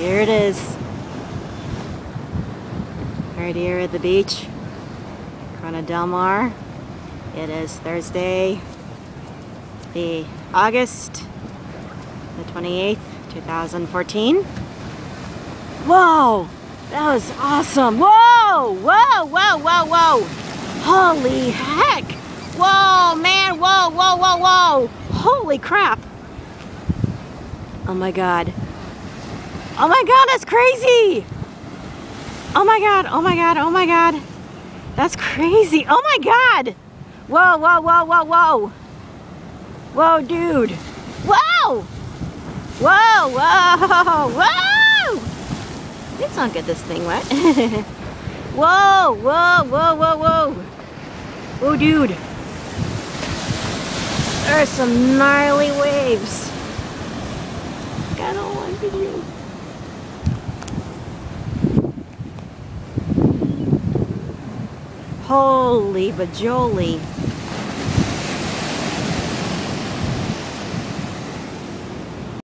Here it is. Right here at the beach, Corona Del Mar. It is Thursday, the August the 28th, 2014. Whoa! That was awesome! Whoa! Whoa! Whoa! Whoa! Whoa! Holy heck! Whoa, man! Whoa! Whoa! Whoa! Whoa! Holy crap! Oh my god! Oh my god! That's crazy! Oh my god! Oh my god! Oh my god! That's crazy! Oh my god! Whoa! Whoa! Whoa! Whoa! Whoa! Whoa, dude! Whoa! Whoa! Whoa! Whoa! Let's not get this thing wet. Whoa! Whoa! Whoa! Whoa! Whoa! Whoa, dude! There are some gnarly waves. I don't want video. Holy bajoli.